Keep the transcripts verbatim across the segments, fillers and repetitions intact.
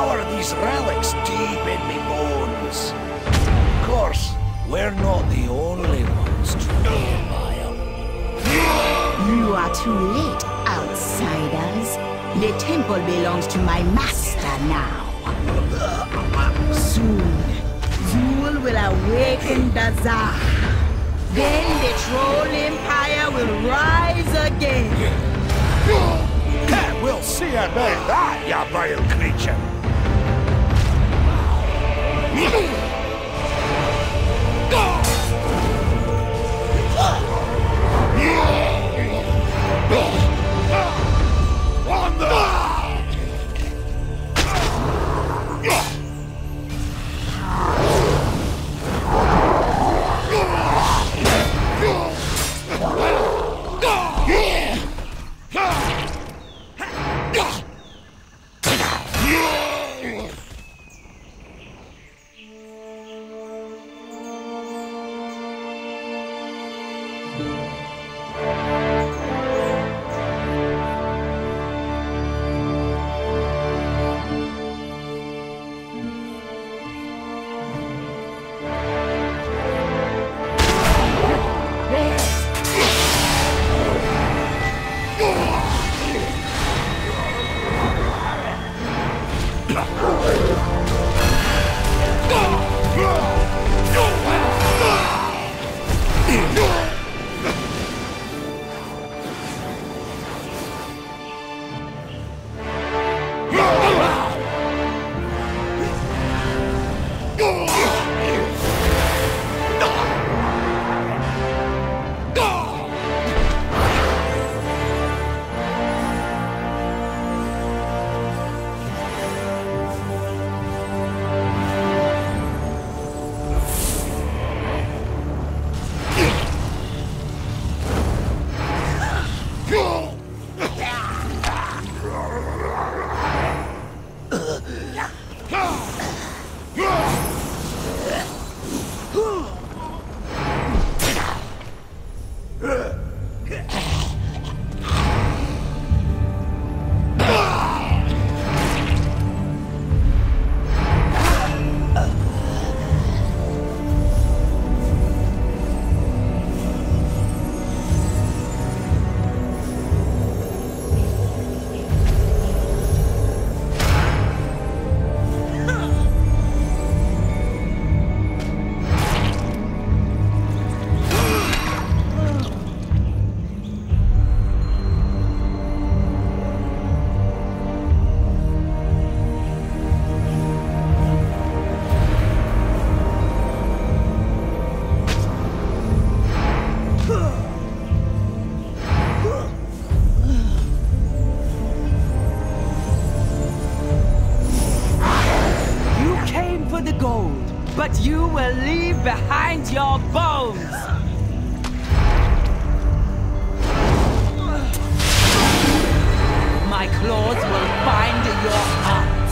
power of these relics deep in me bones. Of course, we're not the only ones trained by them. You are too late, outsiders. The temple belongs to my master now. Soon, Zul will awaken Dazar. Then the Troll Empire will rise again. Yeah, we'll see about that, you vile creature. On the... But you will leave behind your bones! My claws will find your heart!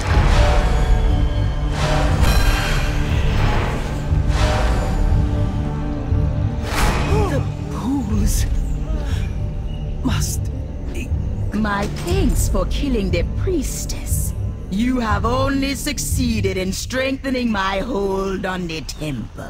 The pools must be... My thanks for killing the priestess. You have only succeeded in strengthening my hold on the temple.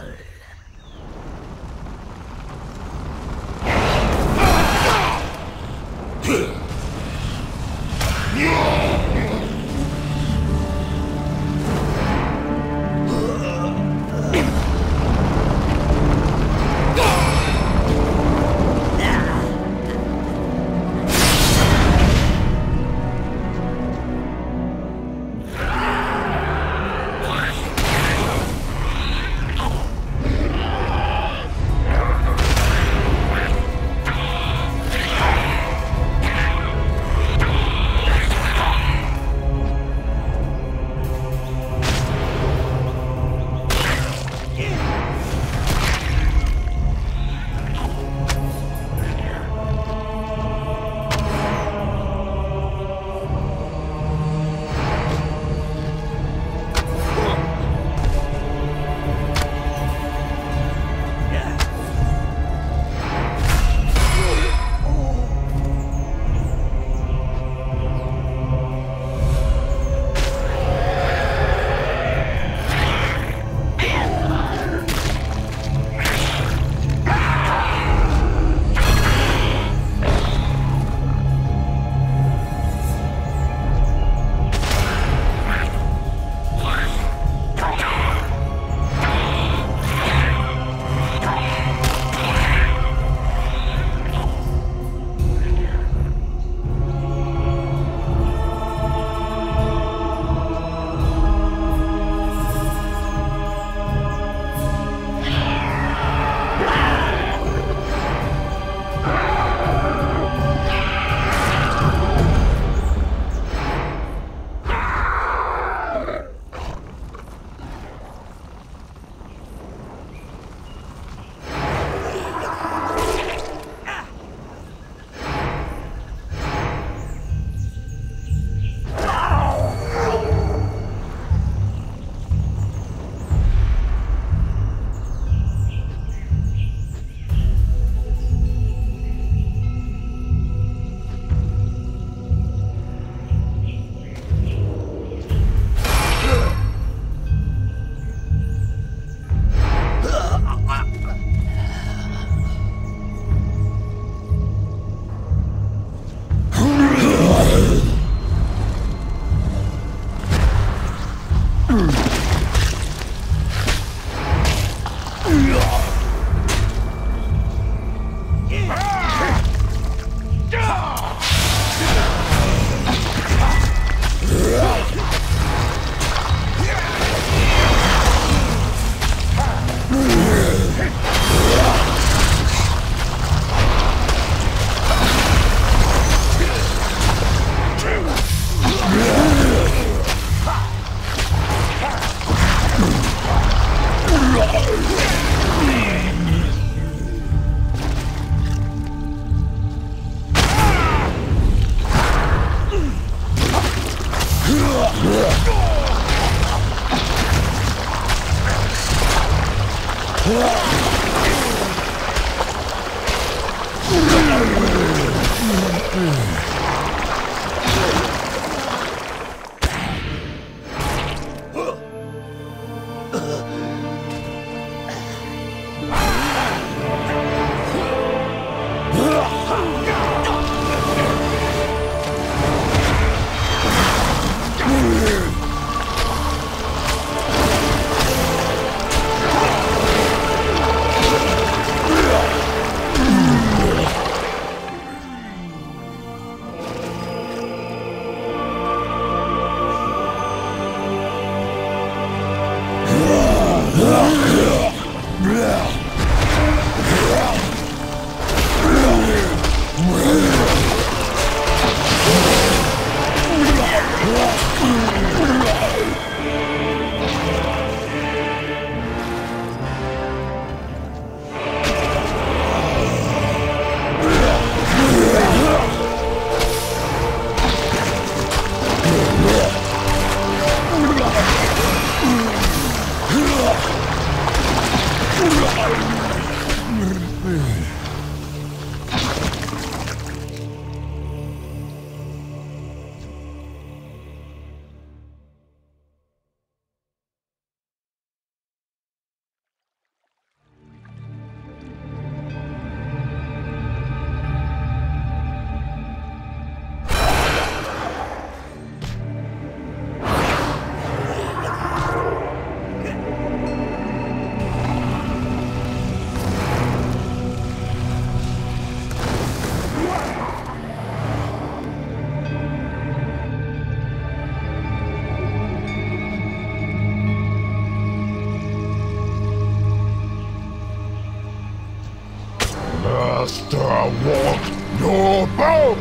Master, I want your bones!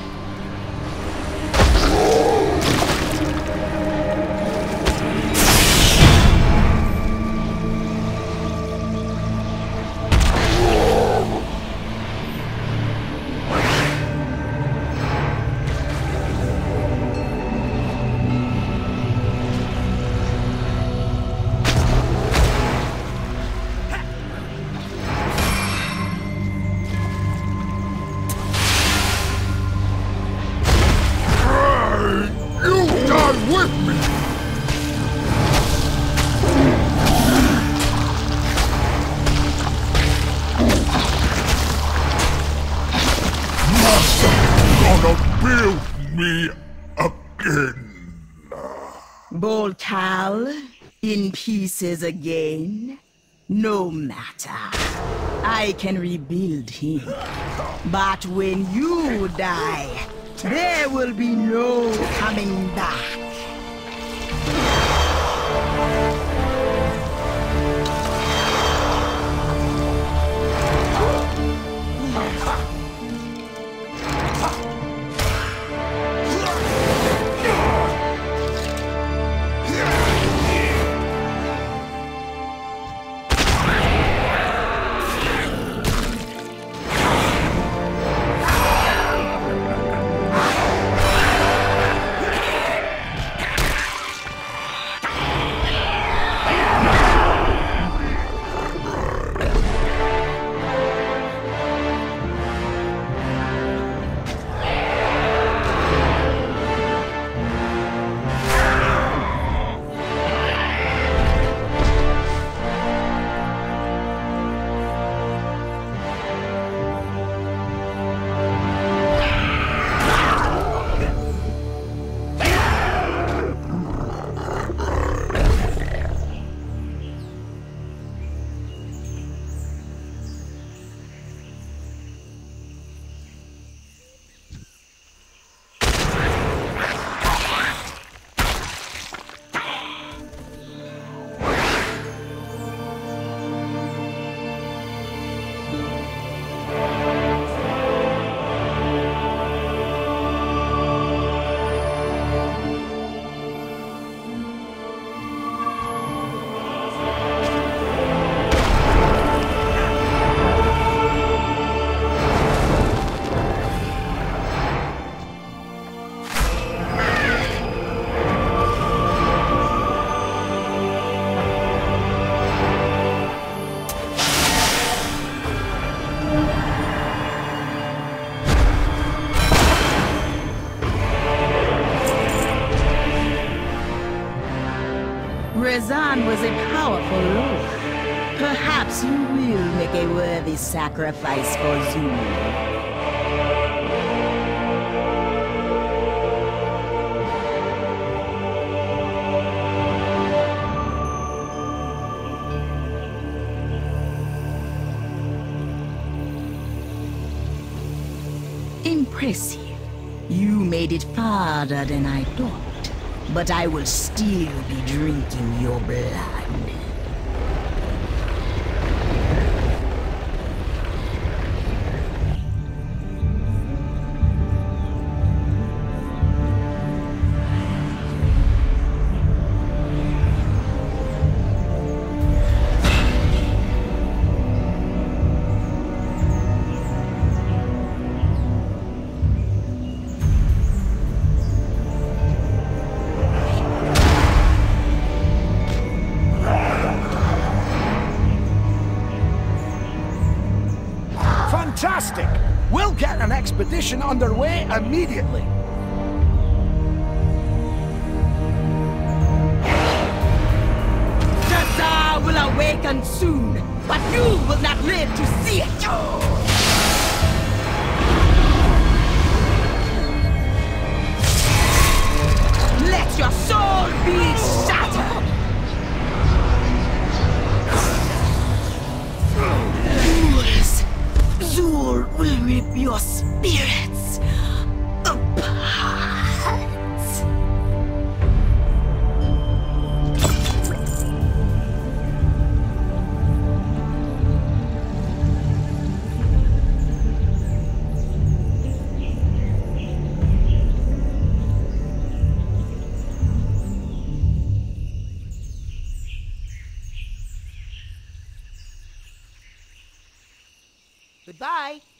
With me! Master, gonna build me again. Boltal, in pieces again? No matter. I can rebuild him. But when you die, there will be no coming back. Rezan was a powerful lord. Perhaps you will make a worthy sacrifice for Zul. Impressive. You made it farther than I thought, but I will still be drinking your blood. Fantastic! We'll get an expedition underway immediately. The Tsar will awaken soon, but you will not live to see it! Let your soul be shattered! Fools! Zul will rip your spirits apart! Goodbye.